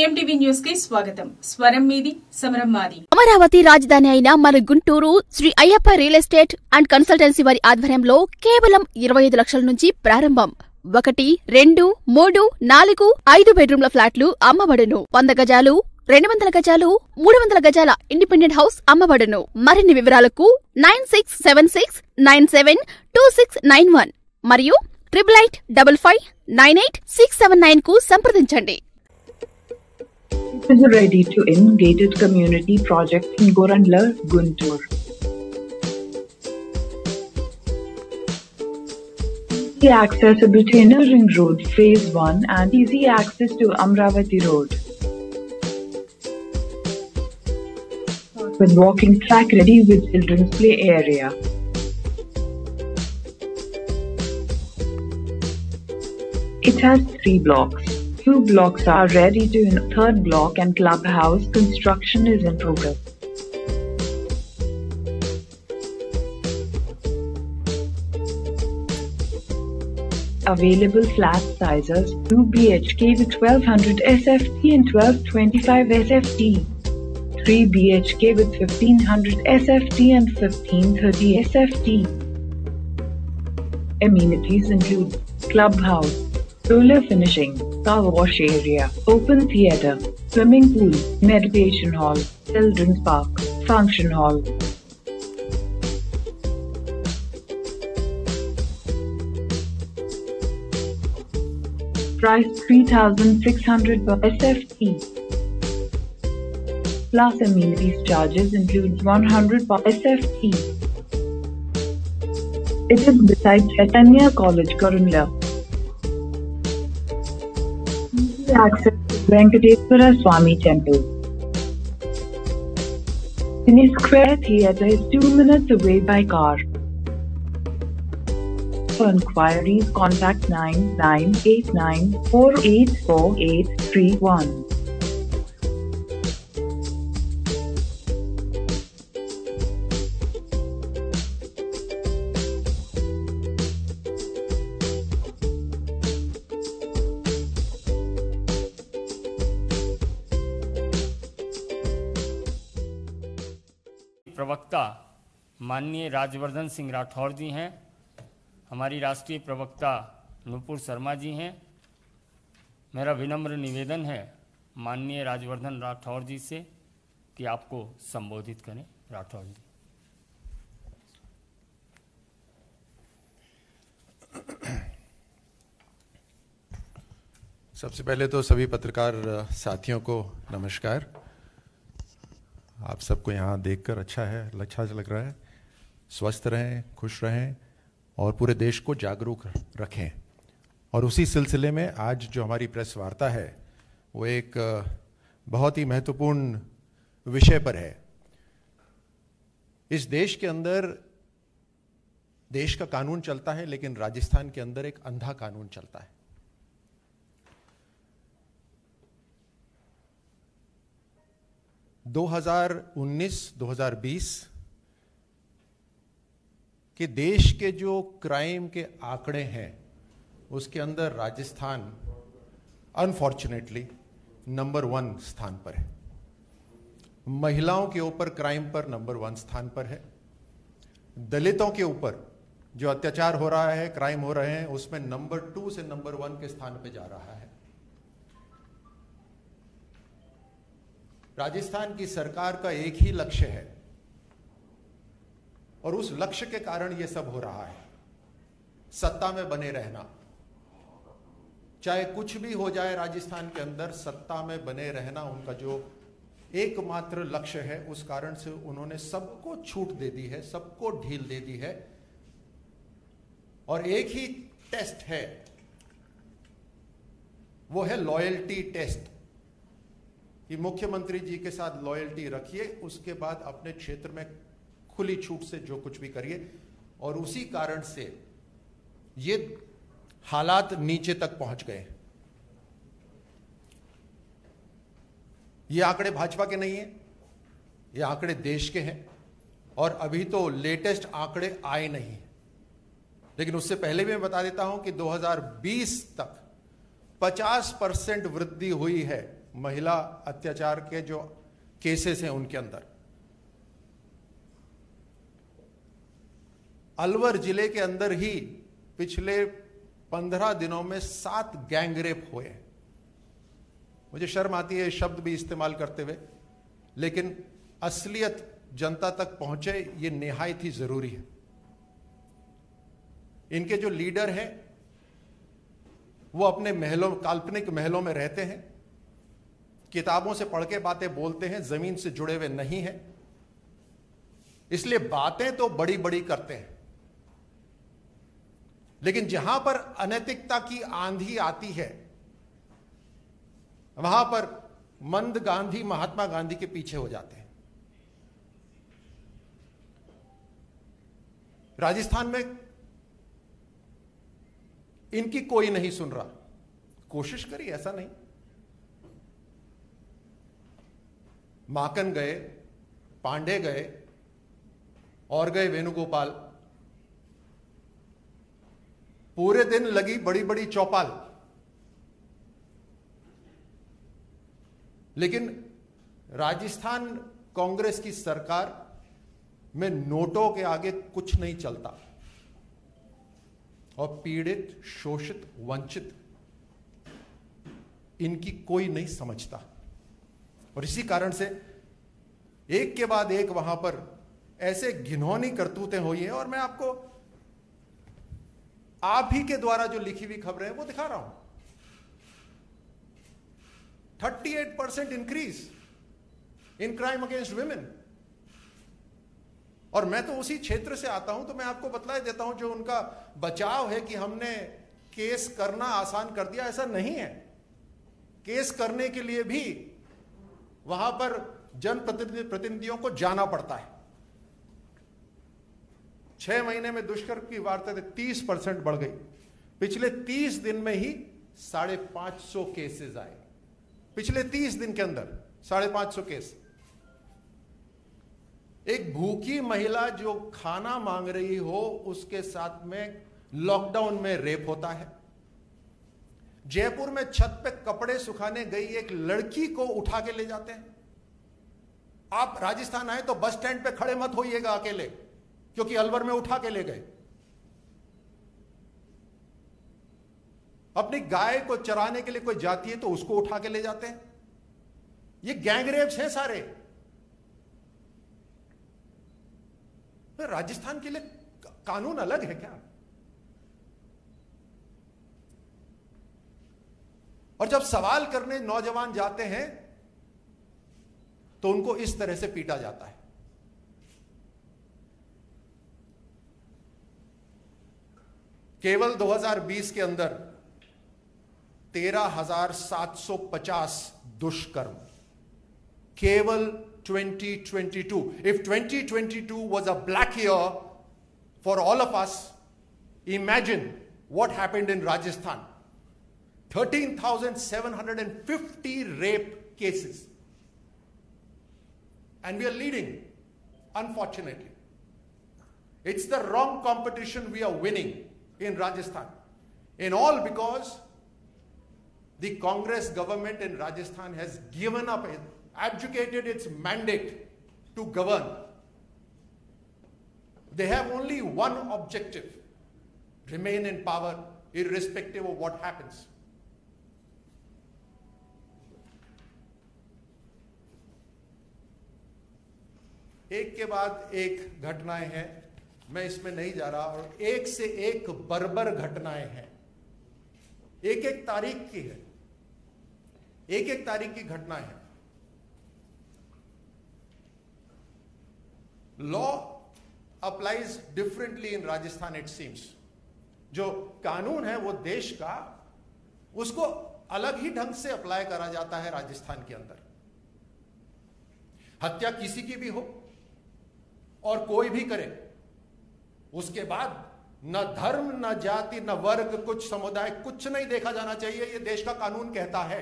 కేఎంటీవీ news కి స్వాగతం. స్వరం మీది, సమరం మాది. అమరావతి రాజధాని అయిన మన Guntur Sri Ayyappa real estate and consultancy వారి ఆధ్వర్యంలో కేవలం 25 లక్షల నుంచి ప్రారంభం. 1, 2, 3, 4, 5 బెడ్రూమ్ల ఫ్లాట్లు అమ్మబడును. 100 గజాలు, 200 గజాలు, 300 గజాల ఇండిపెండెంట్ హౌస్ అమ్మబడును. మరిన్ని వివరాలకు 9676972691 మరియు 8855598679 కు సంప్రదించండి. Is ready to in gated community project in Gorandla, Guntur. Easy accessible to Inner Ring Road Phase 1 and easy access to Amravati Road. With walking track ready with children's play area. It has 3 blocks. 2 blocks are ready to in 3rd block and clubhouse construction is in progress. Available flat sizes 2 BHK with 1200 SFT and 1225 SFT. 3 BHK with 1500 SFT and 1530 SFT. Amenities include clubhouse, solar finishing, car wash area, open theatre, swimming pool, meditation hall, children's park, function hall. Price 3,600 per SFT. Plus amenities charges includes 100 per SFT. It is beside Chaitanya College, Gorandla. Access to Venkateswara Swami Temple. Cine Square Theatre is 2 minutes away by car. For inquiries, contact 9989484831. प्रवक्ता माननीय राजवर्धन सिंह राठौर जी हैं, हमारी राष्ट्रीय प्रवक्ता नुपुर शर्मा जी हैं। मेरा विनम्र निवेदन है माननीय राजवर्धन राठौर जी से कि आपको संबोधित करें। राठौर जी। सबसे पहले तो सभी पत्रकार साथियों को नमस्कार। आप सबको यहाँ देखकर अच्छा लग रहा है। स्वस्थ रहें, खुश रहें और पूरे देश को जागरूक रखें। और उसी सिलसिले में आज जो हमारी प्रेस वार्ता है वो एक बहुत ही महत्वपूर्ण विषय पर है। इस देश के अंदर देश का कानून चलता है, लेकिन राजस्थान के अंदर एक अंधा कानून चलता है। 2019-2020 के देश के जो क्राइम के आंकड़े हैं उसके अंदर राजस्थान अनफॉर्चुनेटली नंबर 1 स्थान पर है। महिलाओं के ऊपर क्राइम पर नंबर 1 स्थान पर है। दलितों के ऊपर जो अत्याचार हो रहा है, क्राइम हो रहे हैं, उसमें नंबर 2 से नंबर 1 के स्थान पर जा रहा है। राजस्थान की सरकार का एक ही लक्ष्य है और उस लक्ष्य के कारण यह सब हो रहा है, सत्ता में बने रहना। चाहे कुछ भी हो जाए राजस्थान के अंदर, सत्ता में बने रहना उनका जो एकमात्र लक्ष्य है। उस कारण से उन्होंने सबको छूट दे दी है, सबको ढील दे दी है। और एक ही टेस्ट है, वो है लॉयल्टी टेस्ट, कि मुख्यमंत्री जी के साथ लॉयल्टी रखिए, उसके बाद अपने क्षेत्र में खुली छूट से जो कुछ भी करिए। और उसी कारण से ये हालात नीचे तक पहुंच गए। ये आंकड़े भाजपा के नहीं है, ये आंकड़े देश के हैं। और अभी तो लेटेस्ट आंकड़े आए नहीं, लेकिन उससे पहले भी मैं बता देता हूं कि 2020 तक 50% वृद्धि हुई है महिला अत्याचार के जो केसेस हैं उनके अंदर, अलवर जिले के अंदर ही पिछले 15 दिनों में 7 गैंगरेप हुए हैं। मुझे शर्म आती है शब्द भी इस्तेमाल करते हुए, लेकिन असलियत जनता तक पहुंचे ये निहायत ही जरूरी है। इनके जो लीडर हैं वो अपने महलों, काल्पनिक महलों में रहते हैं, किताबों से पढ़ के बातें बोलते हैं, जमीन से जुड़े हुए नहीं हैं, इसलिए बातें तो बड़ी बड़ी करते हैं, लेकिन जहां पर अनैतिकता की आंधी आती है वहां पर मंद गांधी महात्मा गांधी के पीछे हो जाते हैं। राजस्थान में इनकी कोई नहीं सुन रहा। कोशिश करी, ऐसा नहीं। माकन गए, पांडे गए और गए वेणुगोपाल, पूरे दिन लगी बड़ी बड़ी चौपाल, लेकिन राजस्थान कांग्रेस की सरकार में नोटों के आगे कुछ नहीं चलता और पीड़ित, शोषित, वंचित इनकी कोई नहीं समझता। और इसी कारण से एक के बाद एक वहां पर ऐसे घिनौनी करतूतें हुई हैं, और मैं आपको आप ही के द्वारा जो लिखी हुई खबरें हैं वो दिखा रहा हूं। 38% increase in crime against women. और मैं तो उसी क्षेत्र से आता हूं, तो मैं आपको बतला देता हूं, जो उनका बचाव है कि हमने केस करना आसान कर दिया, ऐसा नहीं है। केस करने के लिए भी वहां पर जनप्रतिनिधियों को जाना पड़ता है। 6 महीने में दुष्कर्म की वारदातें 30% बढ़ गई। पिछले 30 दिन में ही 550 केसेस आए। पिछले 30 दिन के अंदर 550 केस। एक भूखी महिला जो खाना मांग रही हो, उसके साथ में लॉकडाउन में रेप होता है। जयपुर में छत पे कपड़े सुखाने गई एक लड़की को उठा के ले जाते हैं। आप राजस्थान आए तो बस स्टैंड पे खड़े मत होइएगा अकेले, क्योंकि अलवर में उठा के ले गए। अपनी गाय को चराने के लिए कोई जाती है तो उसको उठा के ले जाते हैं। ये गैंगरेप्स हैं सारे। तो राजस्थान के लिए कानून अलग है क्या? और जब सवाल करने नौजवान जाते हैं तो उनको इस तरह से पीटा जाता है। केवल 2020 के अंदर 13,750 दुष्कर्म। केवल 2022. If 2022 was a black year for all of us, imagine what happened in Rajasthan. 13,750 rape cases. And we are leading, unfortunately. It's the wrong competition we are winning in Rajasthan. In all because the Congress government in Rajasthan has given up, abdicated its mandate to govern. They have only one objective: remain in power irrespective of what happens. एक के बाद एक घटनाएं हैं, मैं इसमें नहीं जा रहा, और एक से एक बर्बर घटनाएं हैं। एक एक तारीख की है, एक एक तारीख की घटनाएं हैं। Law applies differently in Rajasthan it seems. जो कानून है वो देश का, उसको अलग ही ढंग से अप्लाई करा जाता है राजस्थान के अंदर। हत्या किसी की भी हो और कोई भी करे, उसके बाद न धर्म, न जाति, न वर्ग, कुछ समुदाय, कुछ नहीं देखा जाना चाहिए। यह देश का कानून कहता है।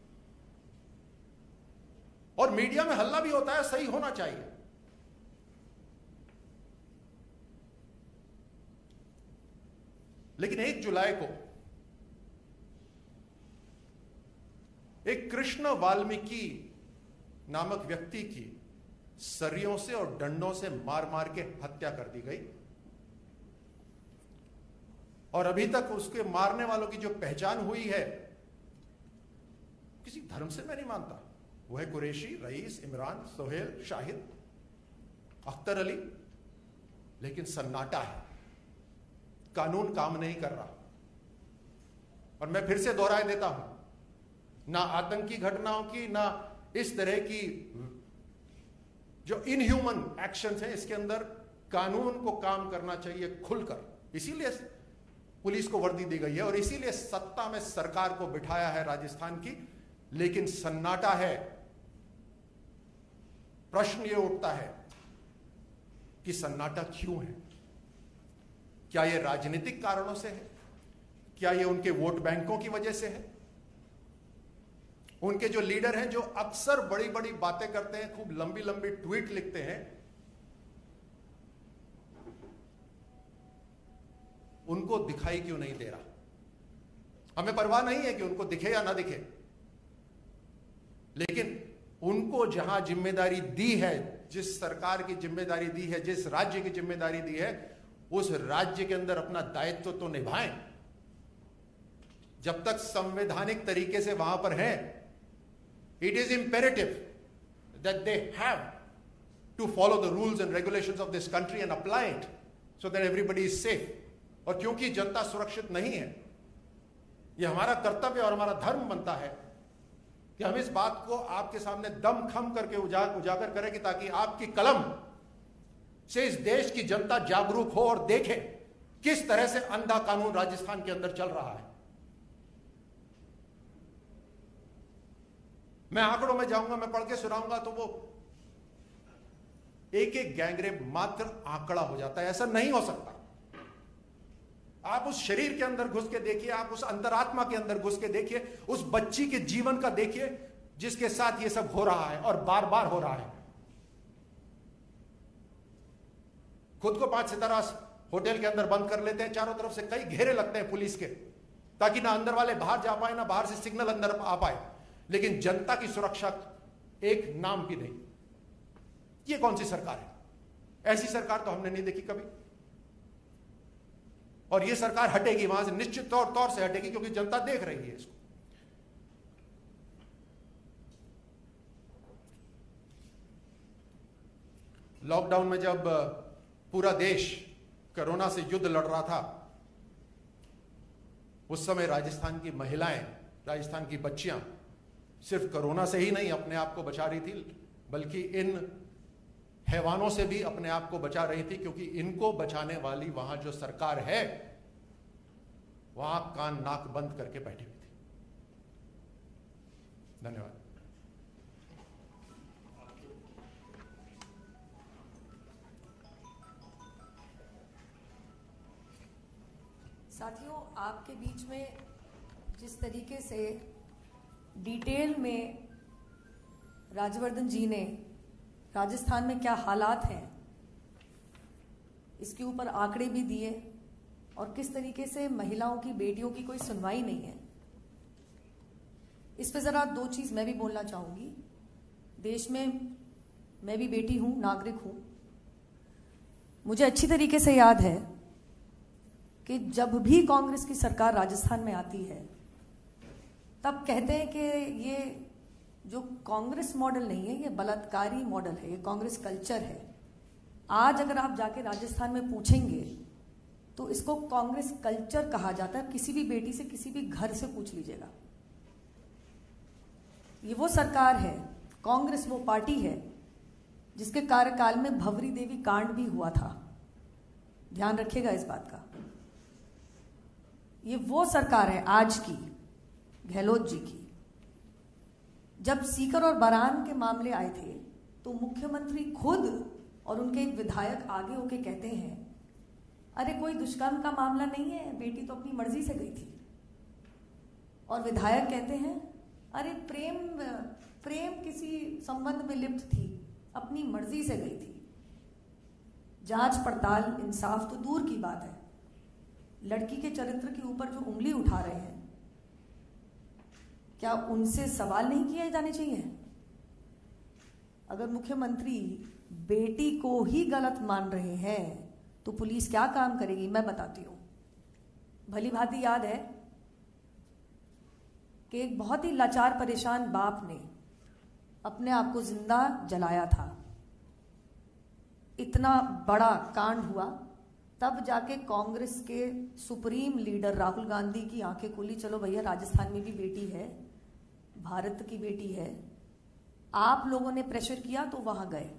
और मीडिया में हल्ला भी होता है, सही होना चाहिए। लेकिन 1 जुलाई को एक कृष्ण वाल्मीकि नामक व्यक्ति की सरियों से और डंडों से मार मार के हत्या कर दी गई, और अभी तक उसके मारने वालों की जो पहचान हुई है, किसी धर्म से मैं नहीं मानता, वो है कुरैशी, रईस, इमरान, सोहेल, शाहिद, अख्तर अली, लेकिन सन्नाटा है, कानून काम नहीं कर रहा। और मैं फिर से दोहराए देता हूं, ना आतंकी घटनाओं की, ना इस तरह की जो इनह्यूमन एक्शंस हैं, इसके अंदर कानून को काम करना चाहिए खुलकर। इसीलिए पुलिस को वर्दी दी गई है और इसीलिए सत्ता में सरकार को बिठाया है राजस्थान की, लेकिन सन्नाटा है। प्रश्न यह उठता है कि सन्नाटा क्यों है? क्या यह राजनीतिक कारणों से है? क्या यह उनके वोट बैंकों की वजह से है? उनके जो लीडर हैं, जो अक्सर बड़ी बड़ी बातें करते हैं, खूब लंबी लंबी ट्वीट लिखते हैं, उनको दिखाई क्यों नहीं दे रहा? हमें परवाह नहीं है कि उनको दिखे या ना दिखे, लेकिन उनको जहां जिम्मेदारी दी है, जिस सरकार की जिम्मेदारी दी है, जिस राज्य की जिम्मेदारी दी है, उस राज्य के अंदर अपना दायित्व तो निभाएं। जब तक संवैधानिक तरीके से वहां पर हैं, it is imperative that they have to follow the rules and regulations of this country and apply it so that everybody is safe. और क्योंकि जनता सुरक्षित नहीं है, यह हमारा कर्तव्य और हमारा धर्म बनता है कि हम इस बात को आपके सामने दम खम करके उजागर करें कि ताकि आपकी कलम से इस देश की जनता जागरूक हो और देखे किस तरह से अंधा कानून राजस्थान के अंदर चल रहा है। मैं आंकड़ों में जाऊंगा, मैं पढ़ के सुनाऊंगा तो वो एक एक गैंगरेप मात्र आंकड़ा हो जाता है। ऐसा नहीं हो सकता। आप उस शरीर के अंदर घुस के देखिए, आप उस अंतरात्मा के अंदर घुस के देखिए, उस बच्ची के जीवन का देखिए जिसके साथ ये सब हो रहा है और बार बार हो रहा है। खुद को 5 सितारा होटल के अंदर बंद कर लेते हैं, चारों तरफ से कई घेरे लगते हैं पुलिस के, ताकि ना अंदर वाले बाहर जा पाए, ना बाहर से सिग्नल अंदर आ पाए, लेकिन जनता की सुरक्षा एक नाम भी नहीं। ये कौन सी सरकार है? ऐसी सरकार तो हमने नहीं देखी कभी। और ये सरकार हटेगी वहां से, निश्चित तौर से हटेगी, क्योंकि जनता देख रही है इसको। लॉकडाउन में जब पूरा देश कोरोना से युद्ध लड़ रहा था, उस समय राजस्थान की महिलाएं, राजस्थान की बच्चियां सिर्फ कोरोना से ही नहीं अपने आप को बचा रही थी, बल्कि इन हैवानों से भी अपने आप को बचा रही थी, क्योंकि इनको बचाने वाली वहां जो सरकार है, वहां कान नाक बंद करके बैठी हुई थी। धन्यवाद। साथियों, आपके बीच में जिस तरीके से डिटेल में राजवर्धन जी ने राजस्थान में क्या हालात हैं इसके ऊपर आंकड़े भी दिए, और किस तरीके से महिलाओं की, बेटियों की कोई सुनवाई नहीं है, इस पे जरा 2 चीज मैं भी बोलना चाहूंगी। देश में मैं भी बेटी हूं, नागरिक हूं। मुझे अच्छी तरीके से याद है कि जब भी कांग्रेस की सरकार राजस्थान में आती है, तब कहते हैं कि ये जो कांग्रेस मॉडल नहीं है, ये बलात्कारी मॉडल है, ये कांग्रेस कल्चर है। आज अगर आप जाके राजस्थान में पूछेंगे तो इसको कांग्रेस कल्चर कहा जाता है। किसी भी बेटी से, किसी भी घर से पूछ लीजिएगा। ये वो सरकार है, कांग्रेस वो पार्टी है जिसके कार्यकाल में भवरी देवी कांड भी हुआ था। ध्यान रखिएगा इस बात का। ये वो सरकार है आज की, गहलोत जी की। जब सीकर और बरान के मामले आए थे तो मुख्यमंत्री खुद और उनके एक विधायक आगे होके कहते हैं, अरे कोई दुष्कर्म का मामला नहीं है, बेटी तो अपनी मर्जी से गई थी। और विधायक कहते हैं, अरे प्रेम किसी संबंध में लिप्त थी, अपनी मर्जी से गई थी। जांच पड़ताल, इंसाफ तो दूर की बात है, लड़की के चरित्र के ऊपर जो उंगली उठा रहे हैं, क्या उनसे सवाल नहीं किए जाने चाहिए? अगर मुख्यमंत्री बेटी को ही गलत मान रहे हैं तो पुलिस क्या काम करेगी? मैं बताती हूं। भली भांति याद है कि एक बहुत ही लाचार परेशान बाप ने अपने आप को जिंदा जलाया था। इतना बड़ा कांड हुआ, तब जाके कांग्रेस के सुप्रीम लीडर राहुल गांधी की आंखें खुली। चलो भैया, राजस्थान में भी बेटी है, भारत की बेटी है। आप लोगों ने प्रेशर किया तो वहां गए।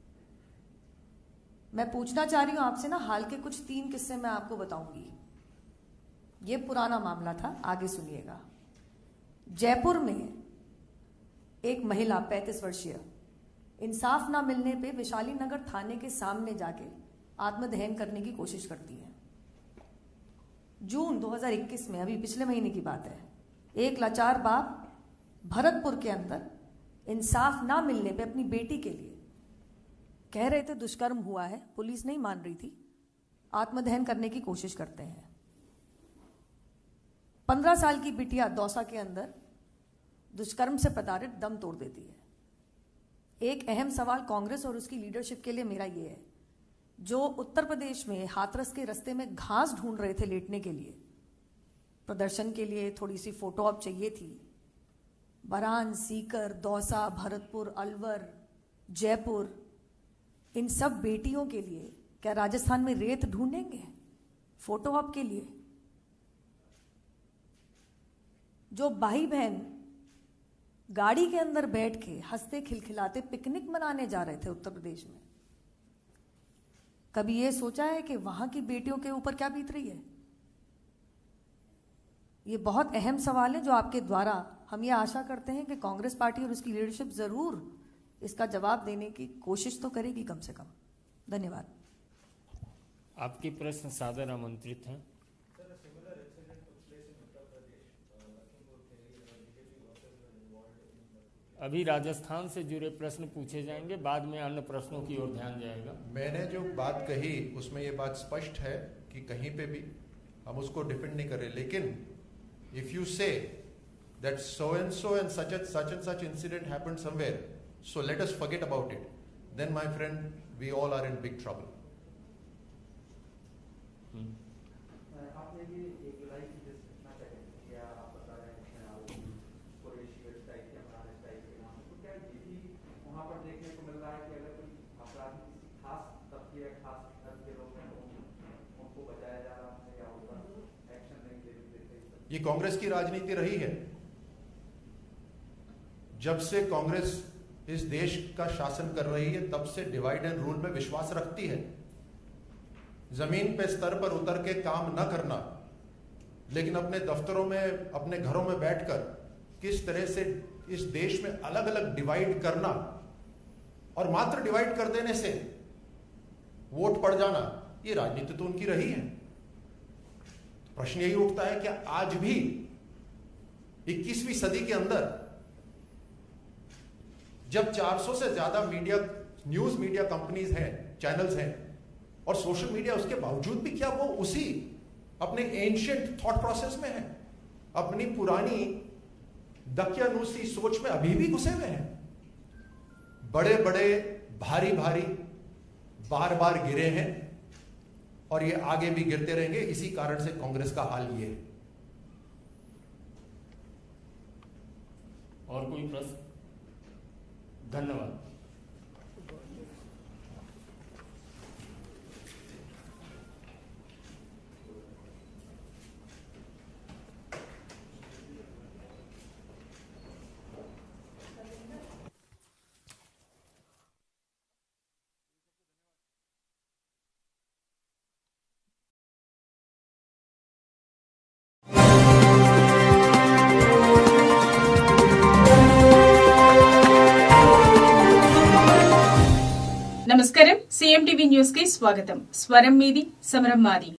मैं पूछना चाह रही हूं आपसे ना, हाल के कुछ 3 किस्से मैं आपको बताऊंगी। ये पुराना मामला था, आगे सुनिएगा। जयपुर में एक महिला 35 वर्षीय इंसाफ ना मिलने पे वैशाली नगर थाने के सामने जाके आत्मदहन करने की कोशिश करती है। जून 2021 में, अभी पिछले महीने की बात है, एक लाचार बाप भरतपुर के अंदर इंसाफ ना मिलने पे अपनी बेटी के लिए कह रहे थे दुष्कर्म हुआ है, पुलिस नहीं मान रही थी, आत्मदहन करने की कोशिश करते हैं। 15 साल की बिटिया दौसा के अंदर दुष्कर्म से प्रताड़ित दम तोड़ देती है। एक अहम सवाल कांग्रेस और उसकी लीडरशिप के लिए मेरा ये है, जो उत्तर प्रदेश में हाथरस के रास्ते में घास ढूंढ रहे थे लेटने के लिए, प्रदर्शन के लिए थोड़ी सी फोटो ऑप चाहिए थी, बरान, सीकर, दौसा, भरतपुर, अलवर, जयपुर, इन सब बेटियों के लिए क्या राजस्थान में रेत ढूंढेंगे फोटो ऑप के लिए? जो भाई बहन गाड़ी के अंदर बैठ के हंसते खिलखिलाते पिकनिक मनाने जा रहे थे उत्तर प्रदेश में, कभी ये सोचा है कि वहां की बेटियों के ऊपर क्या बीत रही है? ये बहुत अहम सवाल है जो आपके द्वारा हम ये आशा करते हैं कि कांग्रेस पार्टी और उसकी लीडरशिप जरूर इसका जवाब देने की कोशिश तो करेगी कम से कम। धन्यवाद। आपके प्रश्न सादर आमंत्रित हैं। अभी राजस्थान से जुड़े प्रश्न पूछे जाएंगे, बाद में अन्य प्रश्नों की ओर ध्यान जाएगा। मैंने जो बात कही उसमें ये बात स्पष्ट है कि कहीं पे भी हम उसको डिफेंड नहीं कर रहे, लेकिन if you say that so and such incident happened somewhere, so let us forget about it, then my friend, we all are in big trouble. आपने भी 1 जुलाई की जिस घटना का जिक्र किया, आप बता रहे हैं आरोपी कुरैशी वेबसाइट के वेबसाइट के नाम, तो क्या ये भी वहाँ पर देखने को मिल रहा है कि अगर कोई अपराधी किसी खास तबके या खास धर्म के लोग हैं तो उनको बचाया जा रहा है या उन पर एक्शन नहीं लेते? ये कांग्रेस की राजनीति रही है। जब से कांग्रेस इस देश का शासन कर रही है तब से डिवाइड एंड रूल में विश्वास रखती है। जमीन पे स्तर पर उतर के काम न करना, लेकिन अपने दफ्तरों में, अपने घरों में बैठकर किस तरह से इस देश में अलग अलग डिवाइड करना और मात्र डिवाइड कर देने से वोट पड़ जाना, ये राजनीति तो उनकी रही है। प्रश्न यही उठता है कि आज भी 21वीं सदी के अंदर जब 400 से ज्यादा न्यूज मीडिया कंपनीज हैं, चैनल्स हैं और सोशल मीडिया, उसके बावजूद भी क्या वो उसी अपने एंशिएंट थॉट प्रोसेस में है, अपनी पुरानी दकियानूसी सोच में अभी भी घुसे हुए हैं? बड़े बड़े भारी भारी बार बार गिरे हैं और ये आगे भी गिरते रहेंगे। इसी कारण से कांग्रेस का हाल ये है। और कोई प्रश्न? धन्यवाद। నమస్కారం, CMTV న్యూస్ కి స్వాగతం. స్వరం మీది, సమరం మాది.